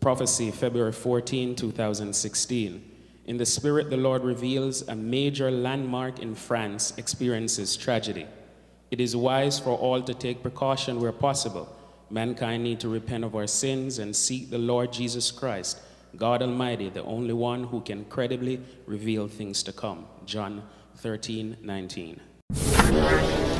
Prophecy, February 14, 2016. In the Spirit, the Lord reveals a major landmark in France experiences tragedy. It is wise for all to take precaution where possible. Mankind need to repent of our sins and seek the Lord Jesus Christ, God Almighty, the only one who can credibly reveal things to come. John 13:19.